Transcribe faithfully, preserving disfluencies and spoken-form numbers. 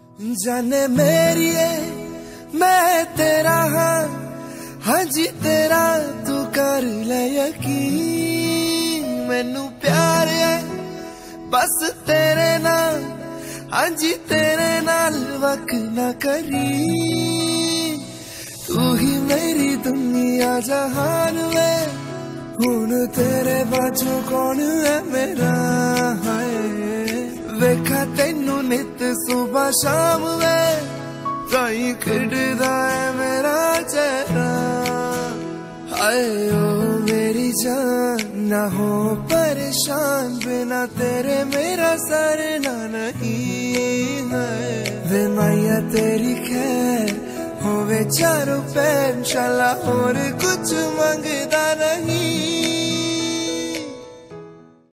जाने मेरी है मैं तेरा हाँ, हाँ जी तेरा तू कर ले यकीन। मैनू प्यार है बस तेरे नाल, हाँ जी तेरे नाल वक ना करी। तू ही मेरी दुनिया जहान वे, हुण तेरे बाजू कौन है मेरा। हाय वेखा तेनू नित सुबह शाम वे, ताई खिड़दा है मेरा चेहरा। हाय ओ मेरी जान ना हो परेशान, बिना तेरे मेरा सरना नहीं है। वे माया तेरी खैर होवे चारों पैर, इंशाल्लाह और कुछ मंगदा नहीं।